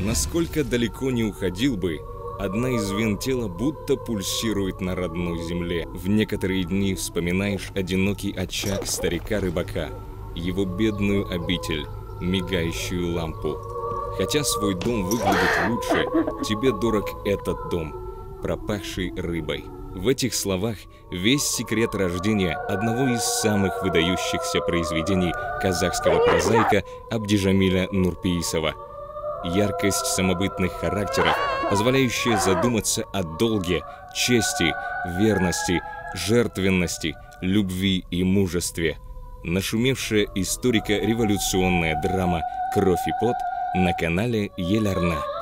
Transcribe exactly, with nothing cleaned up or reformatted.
Насколько далеко не уходил бы, одна из вен тела будто пульсирует на родной земле. В некоторые дни вспоминаешь одинокий очаг старика-рыбака, его бедную обитель, мигающую лампу. Хотя свой дом выглядит лучше, тебе дорог этот дом, пропахший рыбой. В этих словах весь секрет рождения одного из самых выдающихся произведений казахского прозаика Абдижамиля Нурпейисова. Яркость самобытных характеров, позволяющая задуматься о долге, чести, верности, жертвенности, любви и мужестве. Нашумевшая историко-революционная драма «Кровь и пот» на канале Ель Арна.